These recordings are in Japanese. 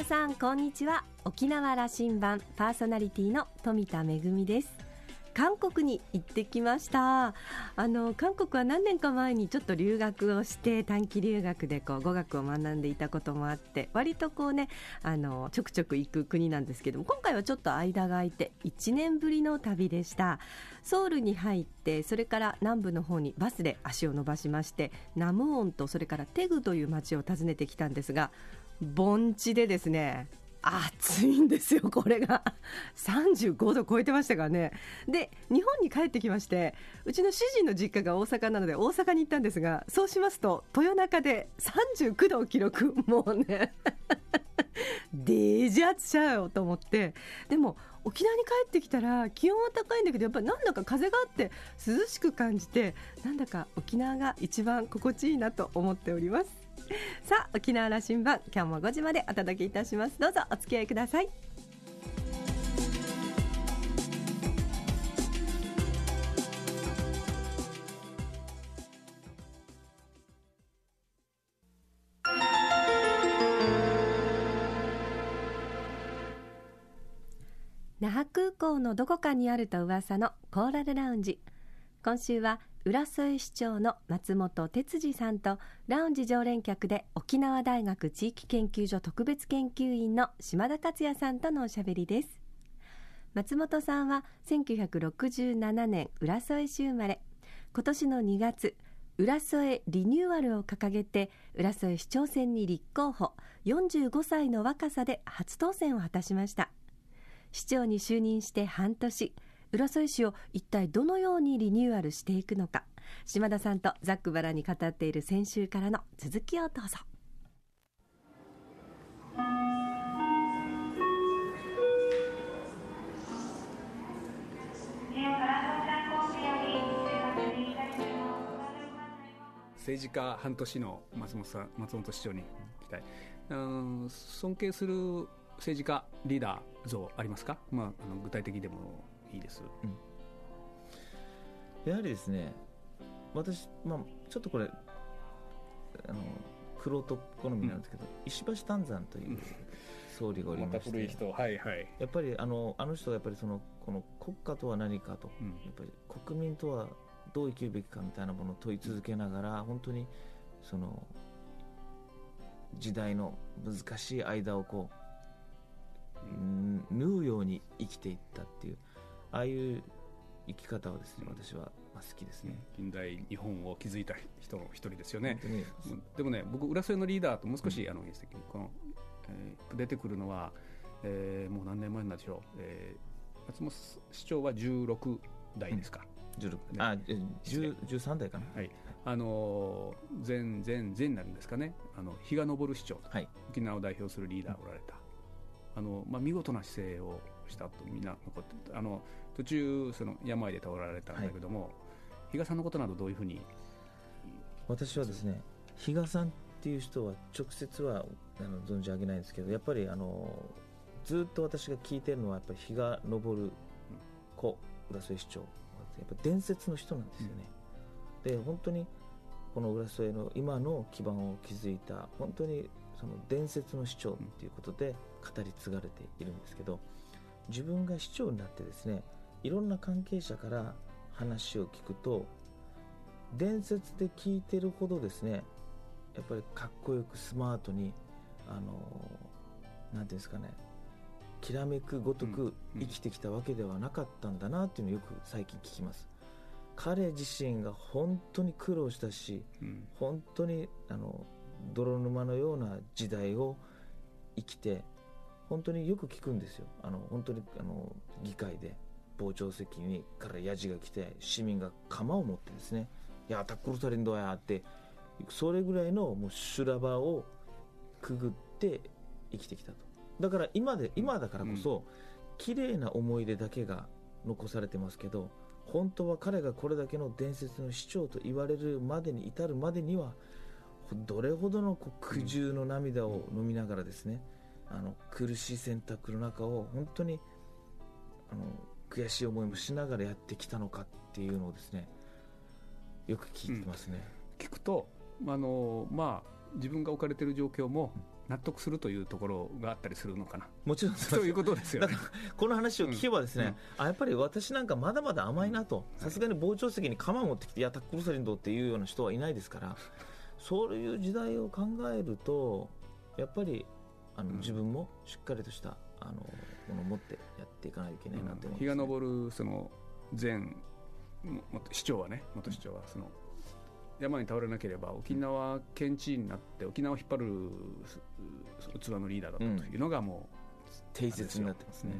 皆さんこんにちは。沖縄羅針盤パーソナリティの富田恵です。韓国に行ってきました。韓国は何年か前にちょっと留学をして短期留学で語学を学んでいたこともあって、割とちょくちょく行く国なんですけども、今回はちょっと間が空いて1年ぶりの旅でした。ソウルに入って、それから南部の方にバスで足を伸ばしまして、ナムオンとそれからテグという町を訪ねてきたんですが、盆地でですね、暑いんですよ。これが35度超えてましたからね。で、日本に帰ってきまして、うちの主人の実家が大阪なので大阪に行ったんですが、そうしますと豊中で39度を記録。もうねデージ暑ちゃうよと思って。でも沖縄に帰ってきたら気温は高いんだけど、やっぱりなんだか風があって涼しく感じて、なんだか沖縄が一番心地いいなと思っております。さあ、沖縄羅針盤、今日も5時までお届けいたします。どうぞお付き合いください。那覇空港のどこかにあると噂のコーラルラウンジ。今週は浦添市長の松本哲司さんと、ラウンジ常連客で沖縄大学地域研究所特別研究員の島田克也さんとのおしゃべりです。松本さんは1967年浦添市生まれ。今年の2月、浦添リニューアルを掲げて浦添市長選に立候補。45歳の若さで初当選を果たしました。市長に就任して半年、浦添市を一体どのようにリニューアルしていくのか、島田さんとざっくばらんに語っている先週からの続きをどうぞ。 政治家半年の松本市長に聞きたい。尊敬する政治家リーダー像ありますか？具体的でもいいです。 やはりですね、私、ちょっとこれ玄人好みなんですけど、石橋丹山という総理がおりまして、 古い人、はいはい、 やっぱりあの人がやっぱりこの国家とは何かと、やっぱり国民とはどう生きるべきかみたいなものを問い続けながら、本当にその時代の難しい間を縫うように生きていったっていう、ああいう生き方はですね、私は好きですね。 近代日本を築いた人の一人ですよね。でもね、僕浦添のリーダーともう少し出てくるのは、もう何年前なんでしょう、松本市長は16代ですか、 13代かな、 はい、前になるんですかね、比嘉昇市長と、沖縄を代表するリーダーがおられた、見事な姿勢をしたとみんな残って、途中病で倒れられたんだけども、比嘉さんのことなどどういうふうに？ 私はですね、比嘉さんっていう人は直接は存じ上げないんですけど、やっぱりずっと私が聞いてるのはやっぱり比嘉昇子浦添市長、やっぱ伝説の人なんですよね。で、本当にこの浦添の今の基盤を築いた本当にその伝説の市長っていうことで語り継がれているんですけど、自分が市長になってですね、いろんな関係者から話を聞くと、伝説で聞いてるほどですね、やっぱりかっこよくスマートになんていうんですかね、きらめくごとく生きてきたわけではなかったんだなっていうのをよく最近聞きます。彼自身が本当に苦労したし、本当に泥沼のような時代を生きて、本当によく聞くんですよ。本当に議会で傍聴席にからヤジが来て、市民が鎌を持ってですね、いやタックルされんどやって、それぐらいのもう修羅場をくぐって生きてきたと。だから今だからこそ、綺麗な思い出だけが残されてますけど、本当は彼がこれだけの伝説の市長と言われるまでに至るまでには、どれほどの苦渋の涙を飲みながらですね、苦しい選択の中を本当に悔しい思いもしながらやってきたのかっていうのをですね、よく聞いてますね。 聞くと、自分が置かれている状況も納得するというところがあったりするのかな。 もちろんそういうことですよね。 だからこの話を聞けばですね、やっぱり私なんかまだまだ甘いなと、さすがに傍聴席に鎌持ってきて、いやタックルサリンドっていうような人はいないですから、そういう時代を考えるとやっぱり自分もしっかりとしたものを持ってやっていかないといけないなと思います、ね。 日が昇るその前市長はね、元市長はその山に倒れなければ沖縄県知事になって沖縄を引っ張る器のリーダーだったというのがもう定説になってますね。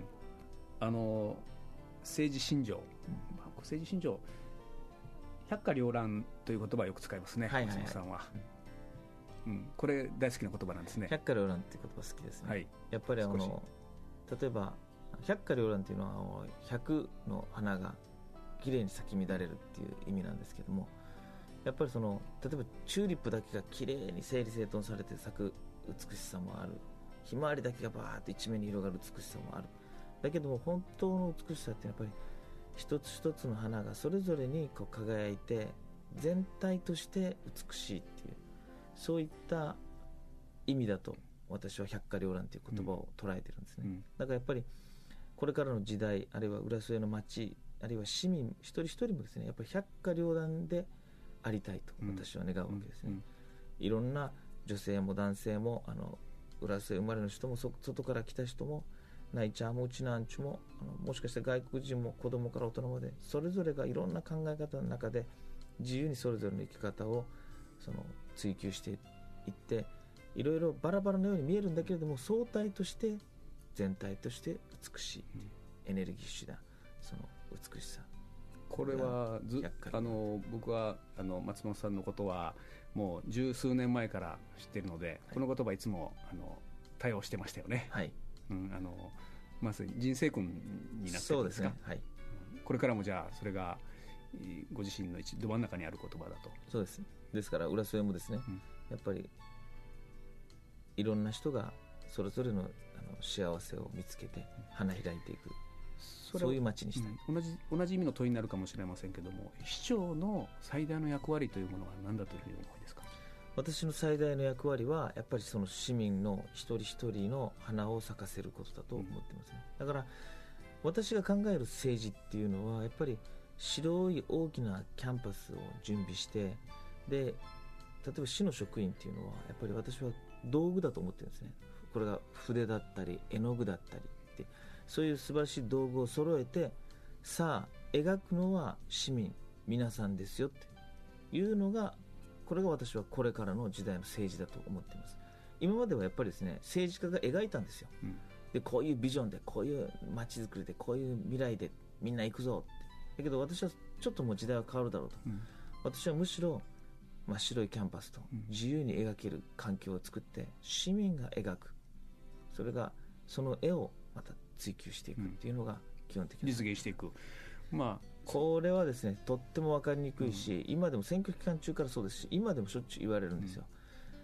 政治信条、政治信条、百花繚乱という言葉をよく使いますね、松本さんは。これ大好きな言葉なんですね。 百花繚乱っていう言葉好きですね。 はい、 やっぱり例えば百花繚乱っていうのは100の花がきれいに咲き乱れるっていう意味なんですけども、やっぱり例えばチューリップだけがきれいに整理整頓されて咲く美しさもある、ひまわりだけがバーッと一面に広がる美しさもある。だけども本当の美しさってやっぱり一つ一つの花がそれぞれにこう輝いて全体として美しいっていう、そういった意味だと私は百花繚乱という言葉を捉えてるんですね。だからやっぱりこれからの時代、あるいは浦添の町、あるいは市民一人一人もですね、やっぱり百花繚乱でありたいと私は願うわけですね。いろんな女性も男性も浦添生まれの人も外から来た人もナイチャーもうちなんちゅももしかして外国人も子供から大人までそれぞれがいろんな考え方の中で自由にそれぞれの生き方を追求していって、いろいろバラバラのように見えるんだけれども相対として全体として美しい、エネルギッシュなその美しさ。 これは僕は松本さんのことはもう十数年前から知っているので、この言葉いつも対応してましたよね。はい、まさに人生訓になってるんですか。 そうですね、はい、 これからもじゃあそれがご自身のど真ん中にある言葉だと。 そうです。ですから浦添もですね、やっぱりいろんな人がそれぞれの幸せを見つけて花開いていく、そういう街にしたい。 同じ意味の問いになるかもしれませんけども、市長の最大の役割というものは何だというふうに思いですか。 私の最大の役割はやっぱりその市民の一人一人の花を咲かせることだと思ってますね。だから私が考える政治っていうのはやっぱり白い大きなキャンパスを準備して、で例えば市の職員っていうのはやっぱり私は道具だと思ってるんですね。これが筆だったり絵の具だったりって、そういう素晴らしい道具を揃えて、さあ描くのは市民皆さんですよっていうのが、これが私はこれからの時代の政治だと思っています。今まではやっぱりですね、政治家が描いたんですよ、でこういうビジョンでこういう街づくりでこういう未来でみんな行くぞって。だけど私はちょっともう時代は変わるだろうと、私はむしろ真っ白いキャンパスと自由に描ける環境を作って市民が描く、それがその絵をまた追求していくっていうのが基本的な、 実現していく、 これはですねとっても分かりにくいし、今でも選挙期間中からそうですし、今でもしょっちゅう言われるんですよ。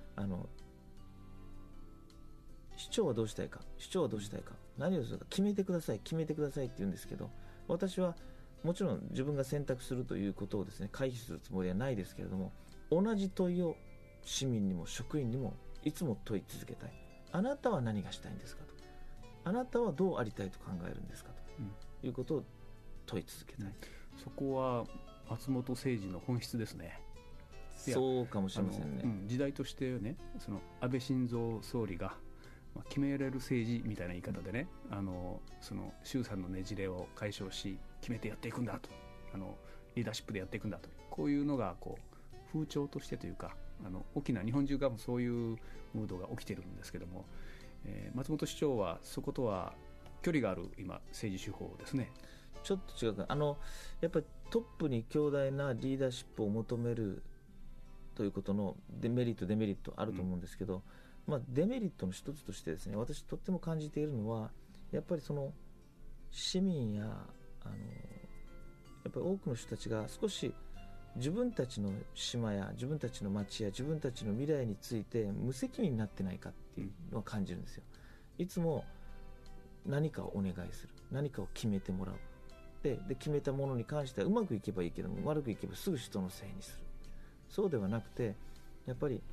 市長はどうしたいか、市長はどうしたいか、何をするか決めてください、決めてくださいって言うんですけど、私はもちろん自分が選択するということをですね回避するつもりはないですけれども、同じ問いを市民にも職員にもいつも問い続けたい。あなたは何がしたいんですかと、あなたはどうありたいと考えるんですかということを問い続けたい、 そこは松本政治の本質ですね。 そうかもしれませんね。 時代としてね、その安倍晋三総理が決められる政治みたいな言い方でね、その衆参のねじれを解消し決めてやっていくんだと、リーダーシップでやっていくんだと、こういうのが風潮としてというか、大きな日本中がそういうムードが起きてるんですけども、松本市長はそことは距離がある今政治手法ですね。 ちょっと違うか、やっぱりトップに強大なリーダーシップを求めるということのメリットデメリットあると思うんですけど、デメリットの一つとしてですね、私とっても感じているのはやっぱりその市民ややっぱり多くの人たちが少し自分たちの島や自分たちの町や自分たちの未来について無責任になってないかっていうのを感じるんですよ。いつも何かをお願いする、何かを決めてもらう、で決めたものに関してはうまくいけばいいけども悪くいけばすぐ人のせいにする。そうではなくて、やっぱり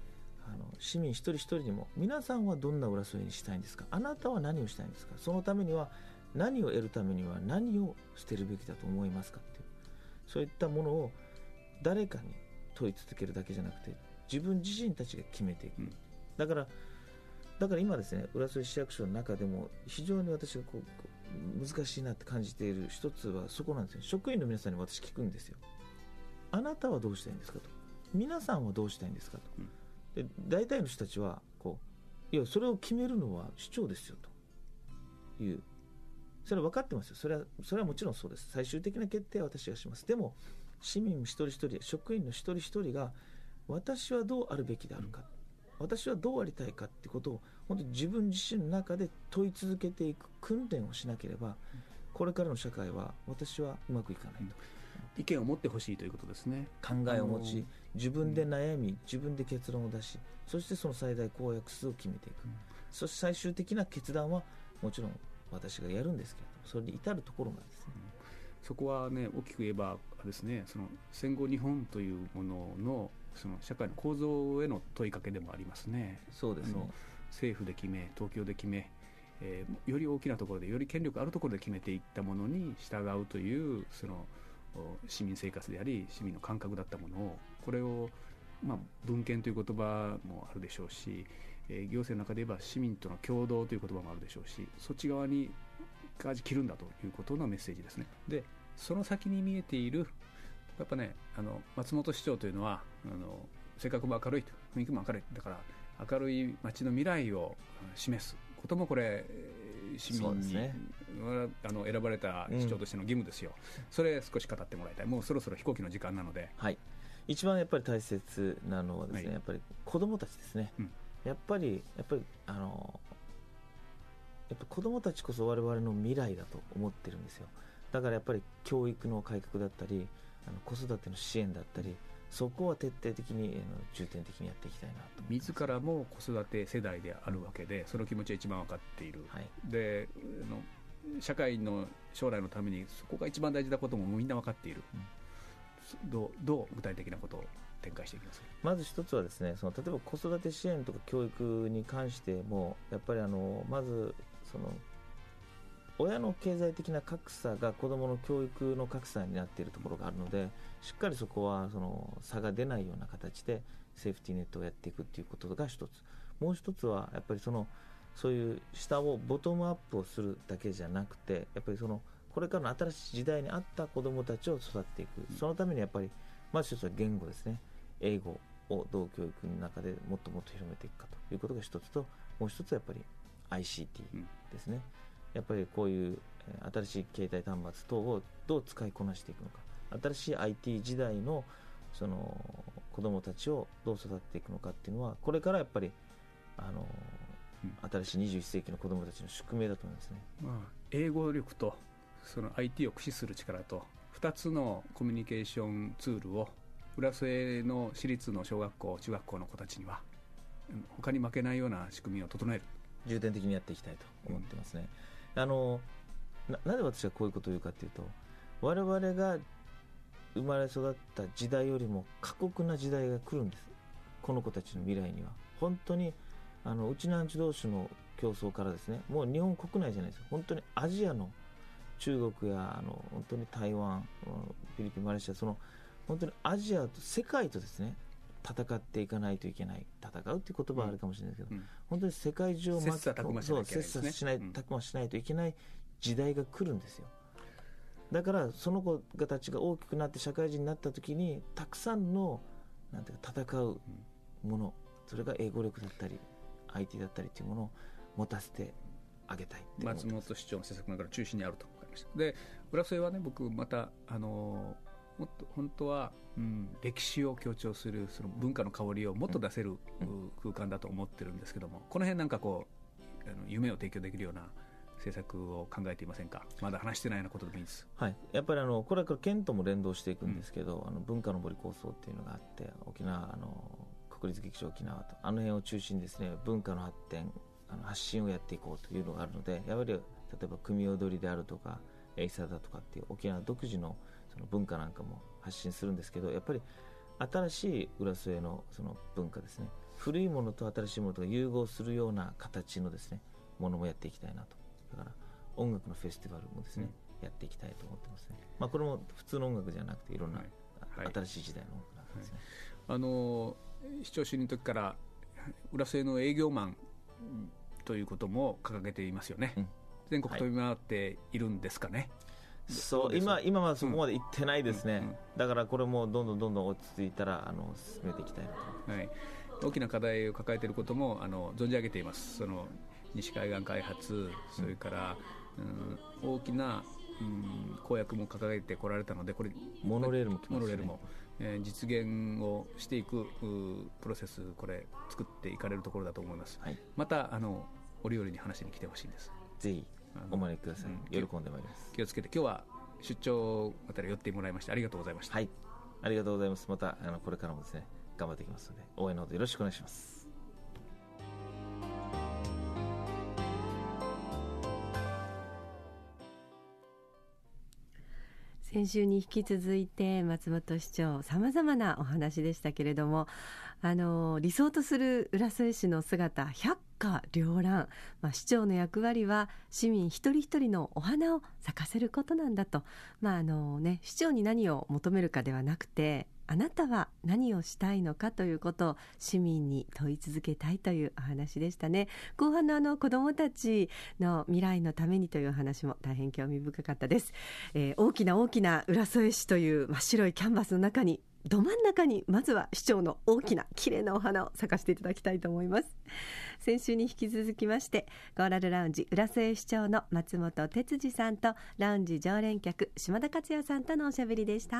市民一人一人にも、皆さんはどんな浦添にしたいんですか、あなたは何をしたいんですか、そのためには何を得るためには何を捨てるべきだと思いますかっていう、そういったものを誰かに問い続けるだけじゃなくて、自分自身たちが決めていく、だから今ですね、浦添市役所の中でも非常に私が難しいなって感じている一つはそこなんですよ。職員の皆さんに私聞くんですよ。あなたはどうしたいんですかと、皆さんはどうしたいんですかと、で大体の人たちはいやそれを決めるのは市長ですよという、それは分かってますよ。それはもちろんそうです。最終的な決定は私がします。でも市民一人一人、職員の一人一人が私はどうあるべきであるか、私はどうありたいかってことを本当に自分自身の中で問い続けていく訓練をしなければ、これからの社会は私はうまくいかないと、 意見を持ってほしいということですね。 考えを持ち、自分で悩み、自分で結論を出し、そしてその最大公約数を決めていく、そして最終的な決断はもちろん私がやるんですけれども、それに至るところなんですね。 そこはね、大きく言えばですね、その戦後日本というもののその社会の構造への問いかけでもありますね。 そうですね。 政府で決め、東京で決め、より大きなところで、より権力あるところで決めていったものに従うというその市民生活であり市民の感覚だったものを、これを、分権という言葉もあるでしょうし、行政の中で言えば市民との共同という言葉もあるでしょうし、そっち側に舵切るんだということのメッセージですね。でその先に見えているやっぱね、松本市長というのは性格も明るいと、雰囲気も明るい、だから明るい街の未来を示すこともこれ市民に、選ばれた市長としての義務ですよ、それ少し語ってもらいたい。もうそろそろ飛行機の時間なので、 はい、一番やっぱり大切なのはですね、やっぱり子どもたちですね、やっぱり子どもたちこそ我々の未来だと思ってるんですよ。だからやっぱり教育の改革だったり、子育ての支援だったり、そこは徹底的に重点的にやっていきたいなと。 自らも子育て世代であるわけで、その気持ちは一番分かっている、で社会の将来のためにそこが一番大事なこともみんな分かっている、どう具体的なことを展開していきますか。 まず一つはですね、例えば子育て支援とか教育に関してもやっぱりまず親の経済的な格差が子どもの教育の格差になっているところがあるので、しっかりそこは差が出ないような形でセーフティーネットをやっていくということが一つ。もう一つはやっぱりそういう下をボトムアップをするだけじゃなくて、やっぱりこれからの新しい時代に合った子どもたちを育っていく、そのためにやっぱりまず一つは言語ですね。英語をどう教育の中でもっともっと広めていくかということが一つと、もう一つはやっぱり ICT ですね。やっぱりこういう新しい携帯端末等をどう使いこなしていくのか、新しい IT 時代の子どもたちをどう育てていくのかっていうのは、これからやっぱり新しい21世紀の子どもたちの宿命だと思いますね。 英語力とその IT を駆使する力と2つのコミュニケーションツールを浦添の私立の小学校中学校の子たちには他に負けないような仕組みを整える、 重点的にやっていきたいと思ってますね。なぜ私がこういうことを言うかというと、我々が生まれ育った時代よりも過酷な時代が来るんです。この子たちの未来には本当にうちなんち同士の競争からですね、もう日本国内じゃないです、本当にアジアの中国や本当に台湾、フィリピン、マレーシア、本当にアジアと世界とですね戦っていかないといけない。戦うっていう言葉はあるかもしれないですけど、本当に世界中を切磋琢磨しないといけない時代が来るんですよ。だからその子たちが大きくなって社会人になった時にたくさんの戦うもの、それが英語力だったり IT だったりというものを持たせてあげたい。 松本市長の施策の中から中心にあると思いました。で浦添はね、僕またもっと本当は、歴史を強調するその文化の香りをもっと出せる、空間だと思ってるんですけども、この辺なんか夢を提供できるような政策を考えていませんか。まだ話してないようなことでもいいです。 はい、やっぱりこれから県とも連動していくんですけど、文化の森構想っていうのがあって、沖縄国立劇場沖縄と辺を中心にですね、文化の発展発信をやっていこうというのがあるので、やはり例えば組踊りであるとかエイサーだとかっていう沖縄独自のその文化なんかも発信するんですけど、やっぱり新しい浦添のその文化ですね、古いものと新しいものとが融合するような形のですねものもやっていきたいなと。だから音楽のフェスティバルもですね、やっていきたいと思ってますね。これも普通の音楽じゃなくていろんな、新しい時代の音楽なんですね。 市長就任の時から浦添の営業マンということも掲げていますよね。全国飛び回っているんですかね。 そう今はそこまで行ってないですね。だからこれもどんどん落ち着いたら進めていきたいなと。 大きな課題を抱えていることも存じ上げています。その西海岸開発、それから、大きな、公約も掲げてこられたので、これモノレールも来ますね。 モノレールも、実現をしていくプロセス、これ作っていかれるところだと思います。また折々に話に来てほしいんです。 ぜひお招きください。喜んでまいります。 気をつけて、今日は出張あたり寄ってもらいましてありがとうございました。 はい、ありがとうございます。またこれからもですね頑張っていきますので、応援のほどよろしくお願いします。 先週に引き続いて松本市長、さまざまなお話でしたけれども、理想とする浦添市の姿、百花繚乱、市長の役割は市民一人一人のお花を咲かせることなんだと、市長に何を求めるかではなくて、あなたは何をしたいのかということを市民に問い続けたいというお話でしたね。後半の子どもたちの未来のためにというお話も大変興味深かったです。大きな浦添市という真っ白いキャンバスの中に、ど真ん中にまずは市長の大きな綺麗なお花を咲かせていただきたいと思います。先週に引き続きまして、コーラルラウンジ浦添市長の松本哲司さんとラウンジ常連客島田克也さんとのおしゃべりでした。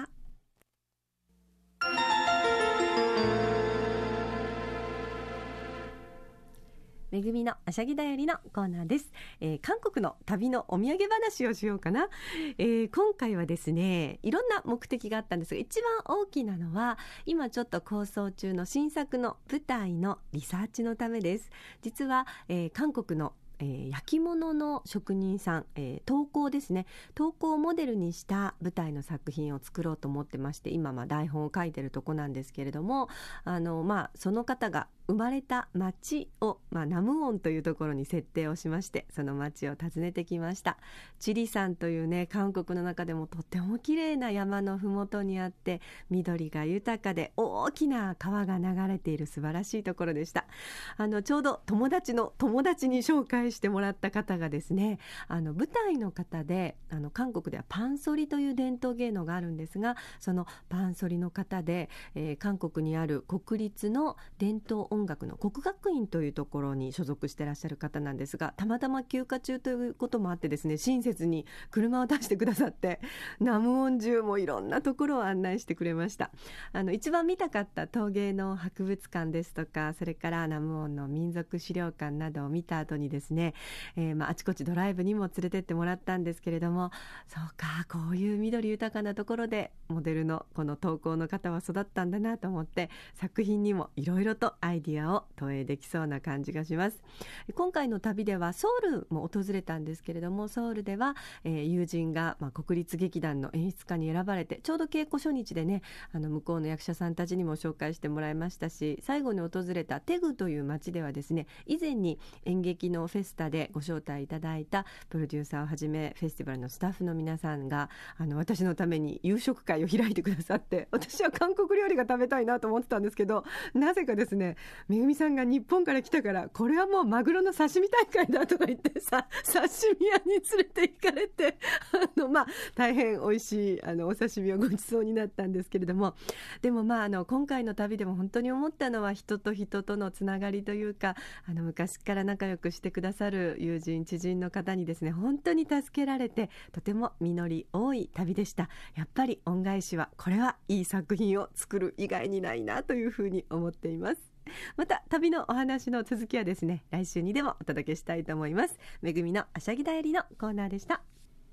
めぐみのあしゃぎだよりのコーナーです。韓国の旅のお土産話をしようかな。今回はですね、いろんな目的があったんですが、一番大きなのは今ちょっと構想中の新作の舞台のリサーチのためです。実は、韓国の焼き物の職人さん、陶工ですね、陶工をモデルにした舞台の作品を作ろうと思ってまして、今台本を書いてるとこなんですけれども、その方が生まれた町を、ナムオンというところに設定をしまして、その町を訪ねてきました。チリ山というね、韓国の中でもとっても綺麗な山のふもとにあって、緑が豊かで大きな川が流れている素晴らしいところでした。ちょうど友達に紹介してもらった方がですね、舞台の方で、韓国ではパンソリという伝統芸能があるんですが、そのパンソリの方で、韓国にある国立の伝統音楽の国学院というところに所属してらっしゃる方なんですが、たまたま休暇中ということもあってですね、親切に車を出してくださって、ナムオン中もいろんなところを案内してくれました。一番見たかった陶芸の博物館ですとか、それからナムオンの民族資料館などを見た後にですね、あちこちドライブにも連れてってもらったんですけれども、そうか、こういう緑豊かなところでモデルのこの陶工の方は育ったんだなと思って、作品にもいろいろとアイディアを投影できそうな感じがします。今回の旅ではソウルも訪れたんですけれども、ソウルでは、友人が、国立劇団の演出家に選ばれて、ちょうど稽古初日でね、向こうの役者さんたちにも紹介してもらいましたし、最後に訪れたテグという町ではですね、以前に演劇のフェスタでご招待いただいたプロデューサーをはじめフェスティバルのスタッフの皆さんが私のために夕食会を開いてくださって、私は韓国料理が食べたいなと思ってたんですけど、なぜかですね、めぐみさんが日本から来たから、これはもうマグロの刺身大会だとか言って刺身屋に連れて行かれて大変美味しいお刺身をごちそうになったんですけれども、でも今回の旅でも本当に思ったのは、人と人とのつながりというか、昔から仲良くしてくださる友人知人の方にですね、本当に助けられて、とても実り多い旅でした。やっぱり恩返しは、これはいい作品を作る以外にないなというふうに思っています。また旅のお話の続きはですね、来週にでもお届けしたいと思います。めぐみのあしゃぎだよりのコーナーでした。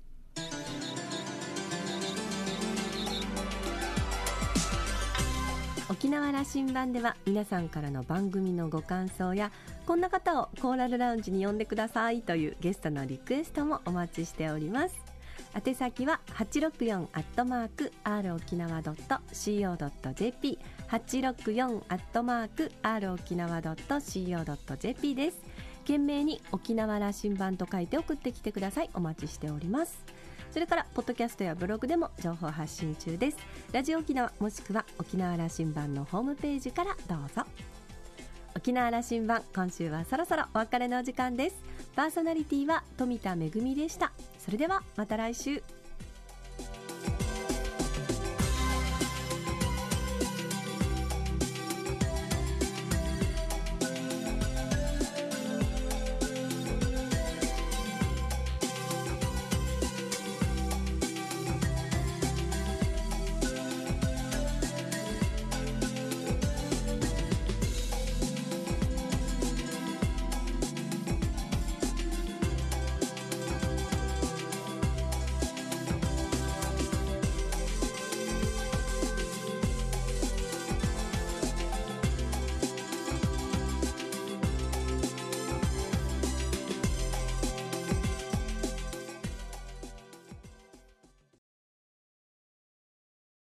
沖縄羅針盤では皆さんからの番組のご感想や、こんな方をコーラルラウンジに呼んでくださいというゲストのリクエストもお待ちしております。 宛先は 864@rokinawa.co.jp 864@rokinawa.co.jp です。懸命に沖縄羅針盤と書いて送ってきてください。お待ちしております。それからポッドキャストやブログでも情報発信中です。ラジオ沖縄もしくは沖縄羅針盤のホームページからどうぞ。沖縄羅針盤、今週はそろそろお別れのお時間です。パーソナリティは富田恵でした。それではまた来週。